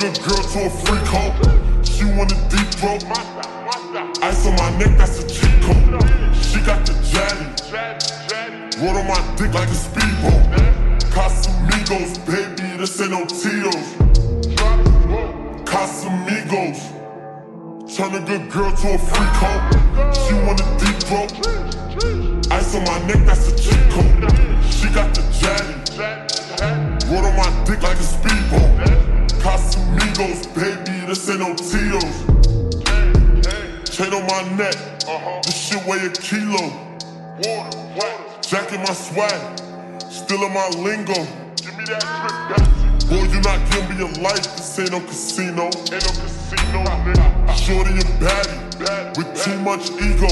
good girl to a freak hoe. She want a deep throat. Ice on my neck, that's a cheat code. She got the jetty. Roll on my dick like a speedboat. Casamigos, baby, this ain't no Tito's. Casamigos. Turn a good girl to a freak hoe. She want a deep throat. Ice on my neck, that's a cheat code. She got the jetty. Roll on my dick like a speedboat. Casamigos, baby, this ain't no Tito's. Chain on my neck, this shit weigh a kilo. Jack in my swag, still in my lingo. Give me that trip, boy, you not giving me your life, this ain't no casino. Ain't no casino, nigga. Shorty and baddie, with too much ego.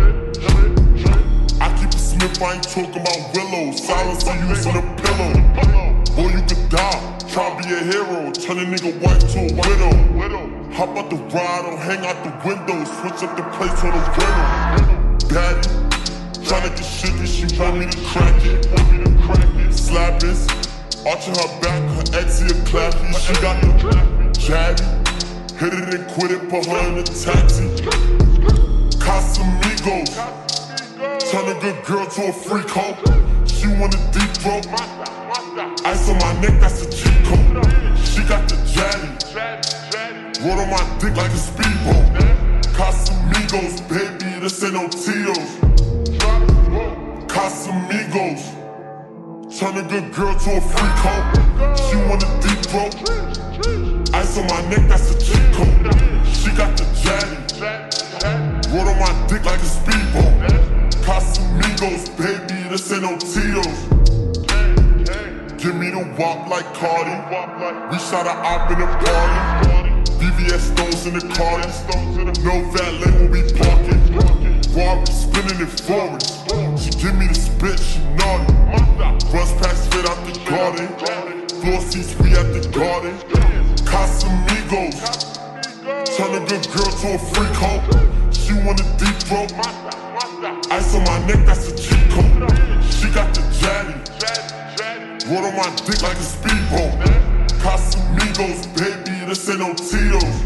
I keep a Smith, I ain't talking about Willow. Silence and using a pillow. Boy, you could die, try to be a hero. Turn a nigga wife to a widow. Hop out the ride or hang out the window. Switch up the place on the window. Daddy, tryna get shit that she want me to crack it. Slap this, arching her back, her Etsy a clappy. She got the jabby. Hit it and quit it, put her in a taxi. Casamigos. Turn a good girl to a freak hoe. She want a deep throat. Ice on my neck, that's a cheat code. She got the jetty. Roll on my dick like a speedboat. Casamigos, baby, this ain't no Tito's. Casamigos. Turn a good girl to a freak hoe. She want a deep throat. Ice on my neck, that's a cheat code. She got the jetty. Roll on my dick like a speedboat. Casamigos, baby, this ain't no Tito's. Give me the wop like Cardi. We shot a op in the party. VVS stones in the car. No valet when we parking. Rory spinning it forward. She give me the spit, she naughty. Runs past fit out the garden. Floor seats, we at the garden. Casamigos. Turn a good girl to a freak hoe. She want a deep throat. Ice on my neck, that's a cheat code. She got the jetty. Roll on my dick like a speedboat. Casamigos, baby, this ain't no Tito's.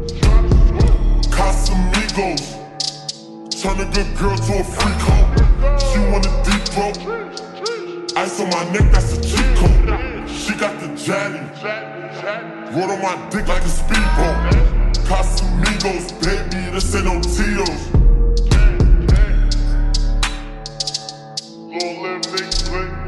Casamigos. Turn a good girl to a freak hoe. She want a deep throat. Ice on my neck, that's a cheat code. She got the jetty. Roll on my dick like a speedboat. Casamigos, baby, this ain't no Tito's. Little live, nigga.